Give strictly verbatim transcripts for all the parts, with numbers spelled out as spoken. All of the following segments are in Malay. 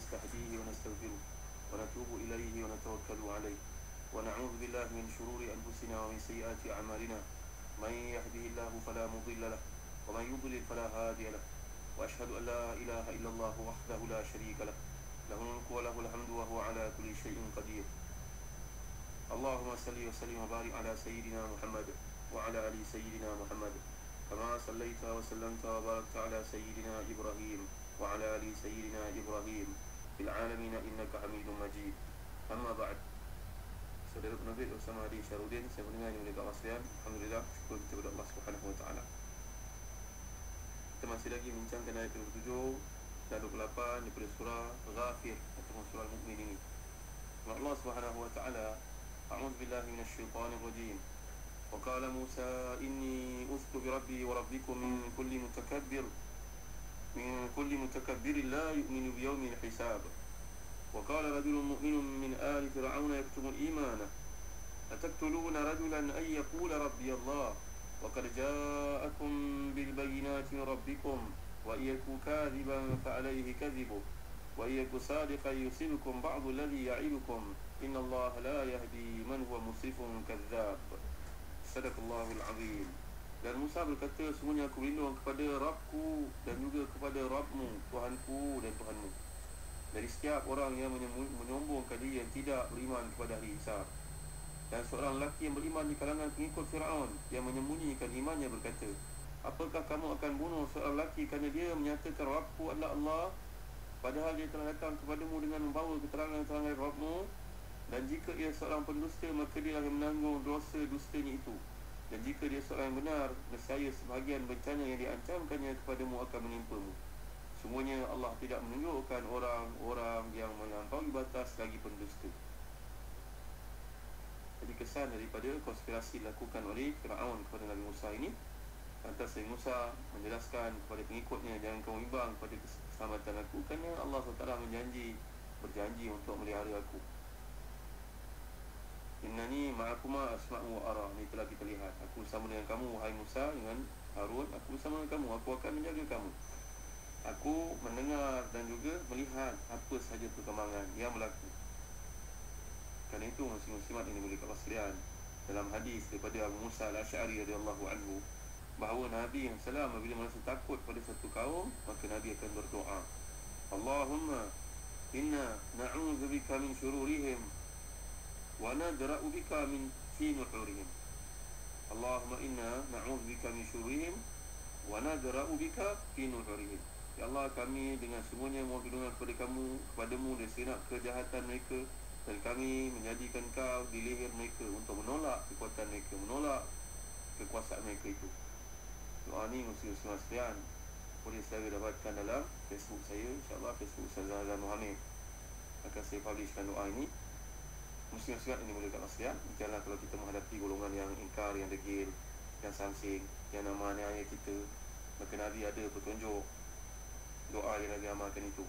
ونستهديه ونستغفره ونتوب إليه ونتوكل عليه ونعوذ بالله من شرور أنفسنا ومن سيئات أعمالنا من يهده الله فلا مضل له ومن يضلل فلا هادي له وأشهد أن لا إله إلا الله وحده لا شريك له له الملك وله الحمد وهو على كل شيء قدير. اللهم صل وسلم وبارك على سيدنا محمد وعلى آل سيدنا محمد كما صليت وسلمت وباركت على سيدنا إبراهيم وعلى آل سيدنا إبراهيم في العالمين إنك حميد مجيد. أما بعد, saudara penerbit bersama Adi Syarudin, saya mendengar ini dekat Maslian. Alhamdulillah, syukur kita kepada Allah Subhanahu Wa Taala. Kita masih lagi bincangkan ayat dua puluh tujuh dan dua puluh lapan daripada surah Ghafir ataupun surah Al-Mu'min ini. Allah Subhanahu Wa Taala, a'udzu billahi minasyaitonir rajim. Wa qala Musa inni ustu bi rabbi wa rabbikum min kulli mutakabbir min kulli mutakabbir la yu'minu bi yawmil hisab. وقال رجل مؤمن من آل فرعون يكتم الإيمان أتقتلون رجلا أن يقول ربي الله وقد جاءكم بالبينات من ربكم وإن يكن كاذبا فعليه كذبه وإن يكن صادقا يصيبكم بعض الذي يعظكم إن الله لا يهدي من هو مسرف كذاب. صدق الله العظيم. Dan Musa berkata, semuanya aku berlindung kepada Rabbku dan juga kepada Rabbmu, Tuhanku dan Tuhanmu, dari setiap orang yang menyombongkan diri yang tidak beriman kepada hari hisab. Dan seorang lelaki yang beriman di kalangan pengikut Fir'aun yang menyembunyikan imannya berkata, apakah kamu akan bunuh seorang lelaki kerana dia menyatakan Rabbku adalah Allah, padahal dia telah datang kepadamu dengan membawa keterangan-keterangan Rabbmu? Dan jika ia seorang pendusta, maka dia yang menanggung dosa dustanya itu. Dan jika dia seorang yang benar, nescaya sebahagian bencana yang diancamkannya kepadamu akan menimpamu. Semuanya Allah tidak menunjukkan orang-orang yang melampaui batas lagi pendusta. Jadi kesan daripada konspirasi dilakukan oleh Fir'aun kepada Nabi Musa ini, lantas Nabi Musa menjelaskan kepada pengikutnya, jangan kamu bimbang kepada keselamatan aku, kerana Allah subhanahu wa taala menjanji berjanji untuk melihara aku. Innani ma'akuma asma'u wa ara. Ini telah kita lihat, aku bersama dengan kamu wahai Musa dengan Harun, aku bersama dengan kamu, aku akan menjaga kamu. Aku mendengar dan juga melihat apa sahaja perkembangan yang berlaku. Kerana itu muslim-muslimat ini boleh kawan sekalian, dalam hadis daripada Abu Musa Al-Asy'ari radhiyallahu anhu, bahawa Nabi yang salam apabila merasa takut pada satu kaum, maka Nabi akan berdoa, Allahumma inna na'udzubika min syururihim wa nadra'u bika min fi nuhurihim. Allahumma inna na'udzubika min syururihim wa nadra'u bika fi nuhurihim. Ya Allah, kami dengan semuanya mohon perlindungan kepada kamu, kepadamu dari segenap kejahatan mereka, dan kami menjadikan kau di leher mereka untuk menolak kekuatan mereka, menolak kekuasaan mereka itu. Doa ni muslim-muslim sekalian boleh saya dapatkan dalam Facebook saya, insyaAllah Facebook Ustaz Azhar Muhammad, akan saya publishkan doa ini. Muslim-muslim ini boleh kat sekalian, janganlah kalau kita menghadapi golongan yang ingkar, yang degil, yang samsing, yang nama ayat kita, maka Nabi ada petunjuk doa yang Nabi amalkan itu.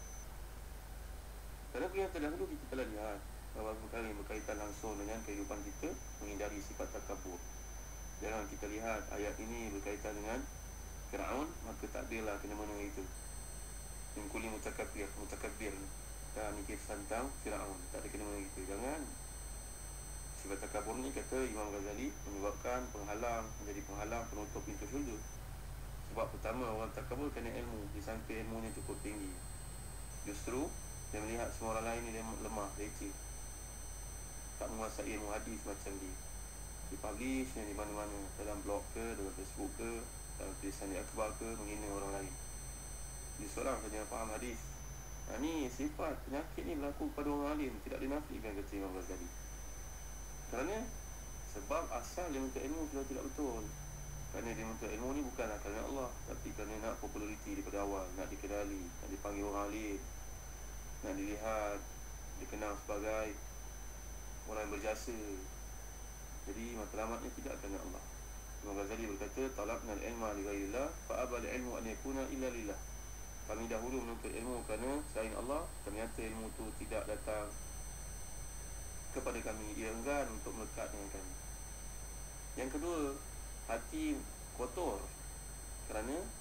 Dalam yang terdahulu kita telah lihat bahawa perkara yang berkaitan langsung dengan kehidupan kita, menghindari sifat takabur. Jangan kita lihat ayat ini berkaitan dengan Fir'aun, maka tak adalah kena mana itu. Min kulli mutakabbir, mutakabbir dan mikir tentang Fir'aun, tak ada kena mana itu. Jangan. Sifat takabur ni, kata Imam Ghazali, menyebabkan penghalang, menjadi penghalang penutup pintu syurga. Sebab pertama, orang takabur kerana ilmu, disangka ilmunya cukup tinggi. Justru dia melihat semua orang lain ni lemah, leceh, tak menguasai ilmu hadis macam dia. Dipublish di mana-mana, dalam blog ke, dalam Facebook ke, dalam tulisan di akhbar ke, menghina orang lain. Dia seorang saja yang faham hadis. Nah, ni sifat penyakit ni berlaku kepada orang alim, tidak dinafikan, kata Imam Ghazali. Kerana sebab asal dia menuntut ilmu sudah tidak betul. Kerana dia menuntut ilmu ni bukanlah kerana Allah, tapi kerana nak populariti daripada awal, nak dikenali, nak dipanggil orang alim, nak dilihat, dikenal sebagai orang yang berjasa. Jadi matlamatnya tidak kerana Allah. Imam Ghazali berkata, talabna al-ilma li ghairillah fa aba al-ilmu an yakuna illa lillah. Kami dahulu menuntut ilmu kerana selain Allah, ternyata ilmu tu tidak datang kepada kami, ia enggan untuk melekat dengan kami. Yang kedua, hati kotor kerana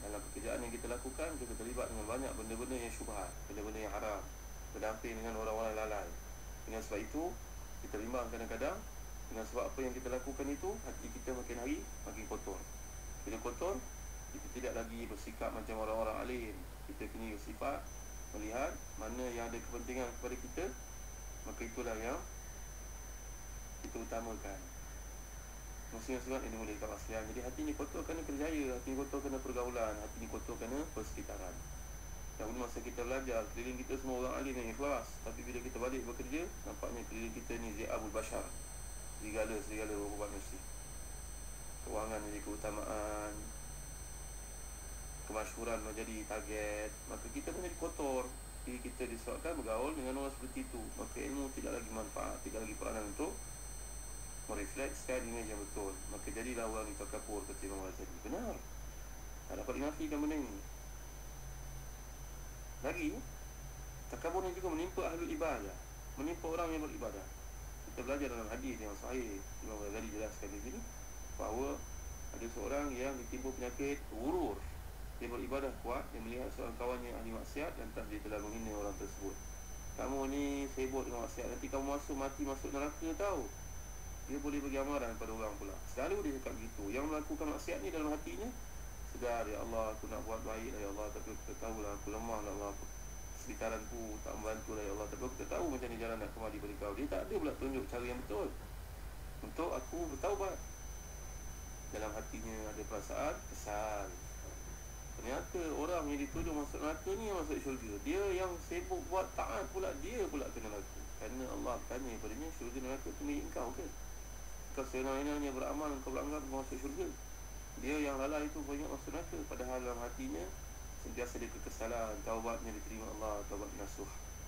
dalam pekerjaan yang kita lakukan, kita terlibat dengan banyak benda-benda yang syubhat, benda-benda yang haram, berdamping dengan orang-orang lalai. Dengan sebab itu, kita bimbang kadang-kadang, dengan sebab apa yang kita lakukan itu, hati kita makin hari makin kotor. Bila kotor, kita tidak lagi bersikap macam orang-orang alim. Kita kini bersifat melihat mana yang ada kepentingan kepada kita, maka itulah yang kita utamakan. Muslim-muslimat ini boleh kat aslian. Jadi hati ni kotor kerana kerjaya, hati ni kotor kerana pergaulan, hati ni kotor kerana persekitaran. Dan masa kita belajar, keliling kita semua orang alim yang ikhlas, tapi bila kita balik bekerja, nampaknya keliling kita ni zi'abul bashar, serigala-serigala umat manusia. Kewangan menjadi keutamaan, kemasyhuran menjadi target, maka kita menjadi kotor. Jadi kita disebabkan bergaul dengan orang seperti itu, maka ilmu tidak lagi manfaat, tidak lagi peranan untuk mereflekskan imej yang betul. Maka jadilah orang itu takabur, kata Imam Ghazali. Benar, tak dapat dinafikan benda ini. Lagi, takabur ni juga menimpa ahlul ibadah, menimpa orang yang beribadah. Kita belajar dalam hadis yang sahih, Imam Ghazali jelaskan di sini bahawa ada seorang yang ditimpa penyakit ghurur. Dia beribadah kuat, dia melihat seorang kawannya ahli maksiat, lantas dia telah menghina orang tersebut. Kamu ni sibuk dengan maksiat, nanti kamu masuk mati masuk neraka tahu. Dia boleh bagi amaran kepada orang pula. Selalu dia cakap gitu. Yang melakukan maksiat ni dalam hatinya sedar, ya Allah, aku nak buat baik lah ya Allah, tapi aku tak tahu lah, aku lemah lah Allah, sekitaranku tak membantu lah ya Allah, tapi aku tak tahu macam ni jalan nak kembali pada kau. Dia tak ada pula tunjuk cara yang betul untuk aku bertaubat. Dalam hatinya ada perasaan kesal. Ternyata orang yang dituduh masuk neraka ni yang masuk syurga. Dia yang sibuk buat taat pula, dia pula kena neraka. Kerana Allah bertanya padanya, syurga neraka tu milik engkau ke? Kau senang-senangnya beramal, kau beranggap masuk syurga. Dia yang lalai itu banyak masuk neraka, padahal dalam hatinya sentiasa ada kekesalan, taubatnya diterima Allah, taubat nasuh.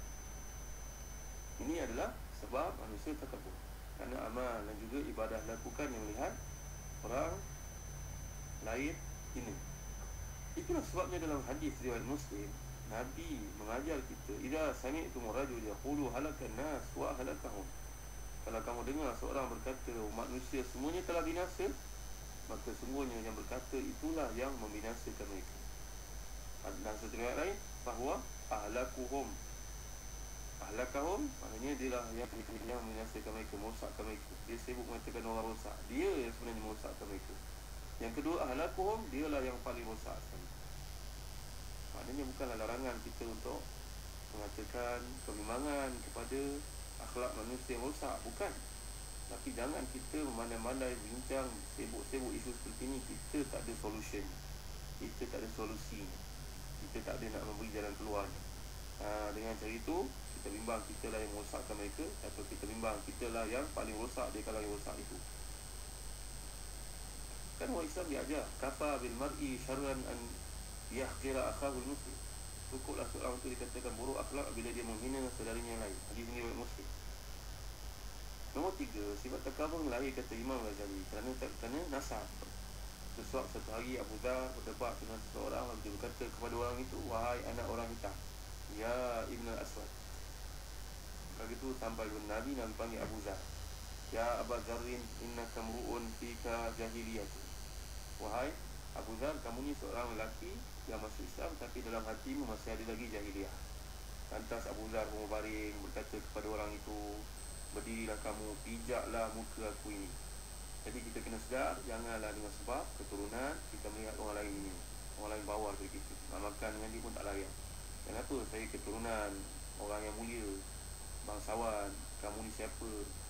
Ini adalah sebab manusia takabur, kerana amal dan juga ibadah lakukan yang melihat orang lain ini. Itulah sebabnya dalam hadis riwayat Muslim, Nabi mengajar kita, idza sami'tum rajul yaqulu halakan nas wa halakahum. Kalau kamu dengar seorang berkata manusia semuanya telah binasa, maka sungguhnya yang berkata itulah yang membinasakan mereka. Dan satu riwayat lain bahawa ahlakuhum, ahlakahum maknanya dialah yang yang membinasakan mereka, merosakkan mereka. Dia sibuk mengatakan orang rosak, dia yang sebenarnya merosakkan mereka. Yang kedua, ahlakuhum, dialah yang paling rosak sekali. Maknanya bukanlah larangan kita untuk mengatakan kebimbangan kepada akhlak manusia yang rosak, bukan. Tapi jangan kita memandai-mandai, bincang, sibuk-sibuk isu seperti ini. Kita tak ada solution, kita tak ada solusi, kita tak ada nak memberi jalan keluar. ha, Dengan cara itu, kita bimbang kita lah yang merosakkan mereka, atau kita bimbang kita lah yang paling rosak di kalangan yang rosak itu. Kan orang Islam diajar, kafa bil mar'i syarran an yahqira akhahu muslim. Cukuplah seorang itu dikatakan buruk akhlak bila dia menghina saudaranya yang lain. Hadis ini riwayat Muslim. Nombor tiga, sifat takabur lahir, kata Imam Ghazali, kerana kerana nasab. Sesuatu satu hari Abu Dhar berdebat dengan seseorang, lalu dia berkata kepada orang itu, wahai anak orang hitam, ya Ibn al-Aswad. Kalau itu sampai kepada Nabi, Nabi panggil Abu Dhar, ya Aba Dharrin innaka mru'un fika jahiliyatun. Wahai Abu Dhar, kamu ni seorang lelaki yang masuk Islam, tapi dalam hatimu masih ada lagi jahiliyah. Lantas Abu Dhar pun berbaring, berkata kepada orang itu, berdirilah kamu, pijaklah muka aku ini. Jadi kita kena sedar, janganlah dengan sebab keturunan kita melihat orang lain ini, orang lain bawah dari kita, nak makan dengan dia pun tak layak. Kenapa? Saya keturunan orang yang mulia, bangsawan, kamu ni siapa?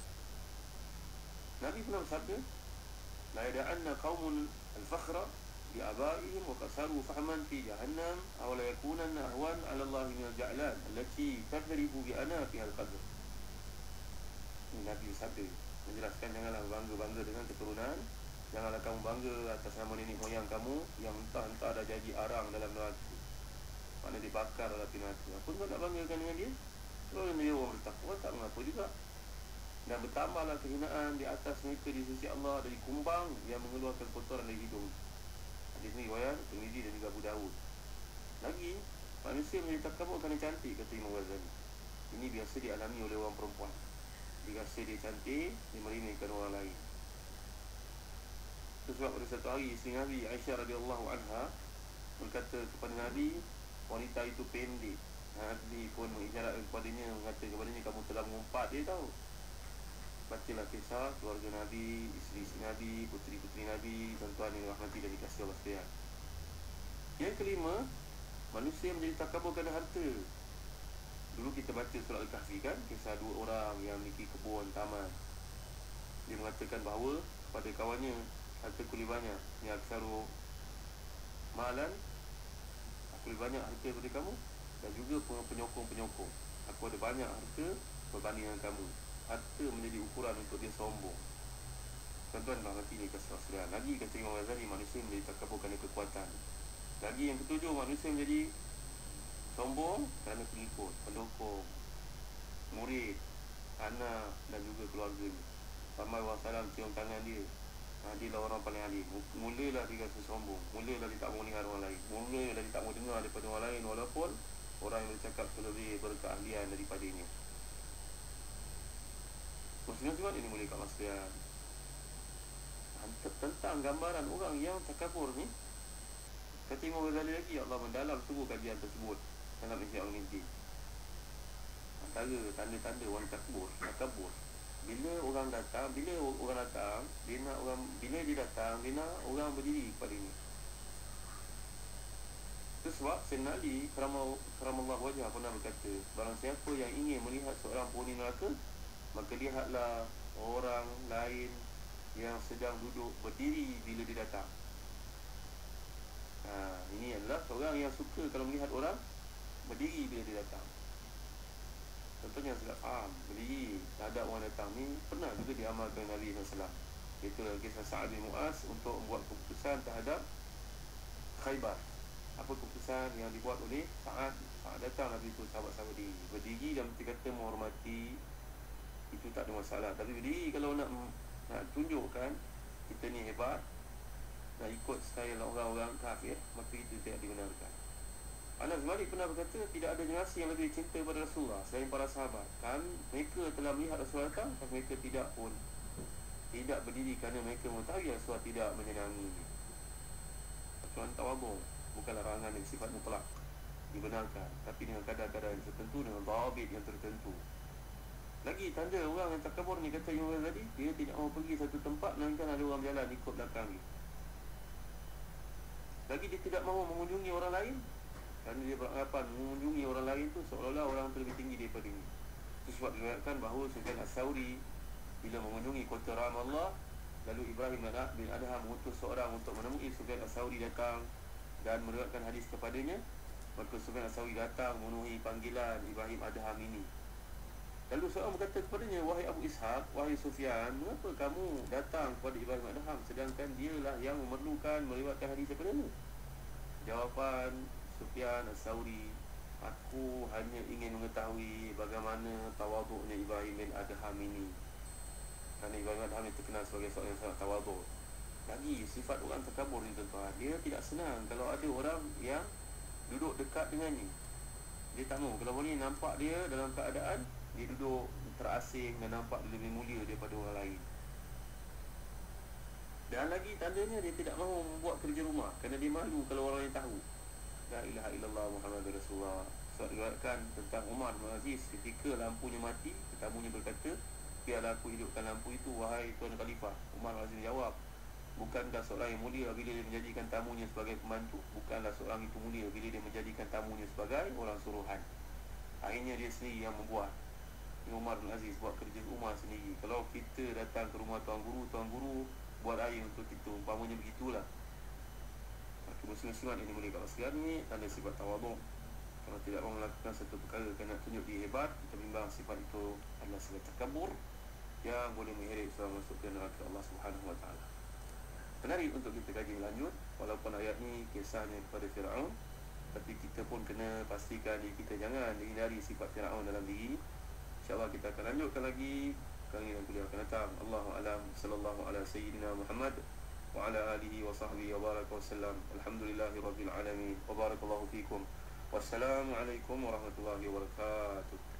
Nabi pernah bersabda, la yada'anna qaumun al-fakhra bi abaihim wa qasaru fahman fi jahannam aw la yakunanna ahwan 'ala Allah min al-ja'lan allati tadribu bi ana fi al-qadr. Nabi bersabda, menjelaskan janganlah bangga-bangga dengan keturunan, janganlah kamu bangga atas nama nenek moyang kamu yang entah-entah dah jadi arang dalam neraka, maknanya dibakar dalam api neraka. Apa kau nak banggakan dengan dia? Kalau dia orang bertakwa tak mengapa juga. Dan bertambahlah kehinaan di atas mereka di sisi Allah dari kumbang yang mengeluarkan kotoran dari hidung. Hadis ini riwayat Tirmizi dan juga Abu Dawud. Lagi, manusia menjadi takabur kerana cantik, kata Imam Ghazali. Ini biasa dialami oleh orang perempuan. Dia rasa dia cantik, dia meremehkan orang lain. Itu sebab pada satu hari isteri Nabi Aisyah radhiyallahu anha berkata kepada Nabi, wanita itu pendek. Nabi pun mengisyaratkan kepadanya, mengata kepadanya, kamu telah mengumpat dia tahu. Bacalah kisah keluarga Nabi, isteri-isteri Nabi, puteri-puteri Nabi, tuan-tuan yang rahmati dan dikasihi Allah sekalian. Yang kelima, manusia menjadi takabur kerana harta. Dulu kita baca surah Al-Kahfi kan, kisah dua orang yang memiliki kebun, taman. Dia mengatakan bahawa kepada kawannya, harta ku lebih banyak, ni aksaru malan, aku lebih banyak harta daripada kamu, dan juga penyokong-penyokong. Aku ada banyak harta berbanding dengan kamu. Harta menjadi ukuran untuk dia sombong. Tuan-tuan dah nanti ni kasih Rasulullah. Lagi kata Imam Ghazali, manusia menjadi takabur kerana kekuatan. Lagi yang ketujuh, manusia menjadi sombong kerana pengikut, pendukung, murid, anak dan juga keluarganya. Ramai orang salam cium tangan dia, ha, dia lah orang paling alim. Mulalah dia rasa sombong, mulalah dia tak mau lihat orang lain, mulalah dia tak mau dengar daripada orang lain, walaupun orang yang bercakap lebih berkeahlian daripadanya. Muslim-muslimat ini mulia kat sekalian, tentang gambaran orang yang takabur ni, kata Imam Ghazali lagi, Allah mendalam sungguh kajian tersebut dalam Ihya Ulumuddin. Antara tanda-tanda orang takabur, takabur, bila orang datang, bila orang datang, dia nak orang, bila dia datang, dia nak orang berdiri kepada ni. Itu sebab Sayyidina Ali karamallahu wajhah pernah berkata, barang siapa yang ingin melihat seorang penghuni neraka, maka lihatlah orang lain yang sedang duduk berdiri bila dia datang. Ha, ini adalah orang yang suka kalau melihat orang berdiri bila dia datang. Contohnya sudah faham, berdiri terhadap orang datang ni pernah juga diamalkan Nabi sallallahu alaihi wasallam. Itu kisah Sa'ad bin Mu'az untuk membuat keputusan terhadap Khaybar. Apa keputusan yang dibuat oleh Sa'ad? Sa'ad datang Nabi itu sahabat-sahabat diri, berdiri dan berkata menghormati, itu tak ada masalah. Tapi berdiri kalau nak nak tunjukkan kita ni hebat, nak ikut style orang-orang kafir, maka itu tidak dibenarkan. Anas bin Malik pernah berkata, tidak ada generasi yang lebih cinta pada Rasulullah selain para sahabat. Kan mereka telah melihat Rasulullah datang, tapi mereka tidak pun tidak berdiri kerana mereka mengetahui Rasulullah tidak menyenangi. Tuan tawadhu bukanlah larangan yang sifat mutlak, dibenarkan, tapi dengan kadar-kadar yang tertentu, dengan dhabit yang tertentu. Lagi tanda orang yang takabur ni, kata Imam Ghazali, dia tidak mahu pergi satu tempat melainkan ada orang berjalan ikut belakang dia. Lagi dia tidak mahu mengunjungi orang lain kerana dia beranggapan mengunjungi orang lain tu seolah-olah orang tu lebih tinggi daripada dia. Itu sebab diriwayatkan bahawa Sufyan Ats-Tsauri bila mengunjungi kota Ramallah, lalu Ibrahim bin Adham mengutus seorang untuk menemui Sufyan Ats-Tsauri datang dan meriwayatkan hadis kepadanya, maka Sufyan Ats-Tsauri datang memenuhi panggilan Ibrahim Adham ini. Lalu seorang berkata kepadanya, wahai Abu Ishaq, wahai Sufyan, mengapa kamu datang kepada Ibrahim Adham sedangkan dialah yang memerlukan meriwayatkan hadis daripada-Mu? Jawapan Sufyan Ats-Tsauri, aku hanya ingin mengetahui bagaimana tawaduknya Ibrahim bin Adham ini. Kerana Ibrahim Adham itu terkenal sebagai seorang yang sangat tawaduk. Lagi sifat orang takabur ni tuan-tuan, dia tidak senang kalau ada orang yang duduk dekat dengannya. Dia tak mahu, kalau boleh nampak dia dalam keadaan dia duduk terasing dan nampak dia lebih mulia daripada orang lain. Dan lagi tandanya dia tidak mahu membuat kerja rumah kerana dia malu kalau orang lain tahu. La ilaha illallah Muhammadur Rasulullah. Sebab diriwayatkan tentang Umar bin Aziz, ketika lampunya mati, tetamunya berkata, biarlah aku hidupkan lampu itu, wahai Tuan Khalifah. Umar bin Aziz jawab, bukankah seorang yang mulia bila dia menjadikan tamunya sebagai pembantu? Bukanlah seorang itu mulia bila dia menjadikan tamunya sebagai orang suruhan. Akhirnya dia sendiri yang membuat. Umar bin Aziz buat kerja rumah sendiri. Kalau kita datang ke rumah tuan guru, tuan guru buat air untuk kita, umpamanya begitulah. Maka muslim-muslimat ini mulia kat sekalian ni, tanda sifat tawaduk. Kalau tidak mahu melakukan satu perkara kerana tunjuk dia hebat, kita bimbang sifat itu adalah sifat takabur yang boleh mengheret seorang masuk ke neraka Allah Subhanahu Wa Taala. Menarik untuk kita kaji lanjut, walaupun ayat ni kisahnya kepada Firaun, tapi kita pun kena pastikan diri kita jangan dihindari sifat Firaun dalam diri. InsyaAllah kita akan lanjutkan lagi kali yang kuliah akan datang. Allahu a'lam. Sallallahu ala sayyidina Muhammad wa ala alihi wa sahbihi wa baraka wa sallam. Alhamdulillahi rabbil alamin. Wa barakallahu fikum. Wassalamualaikum warahmatullahi wabarakatuh.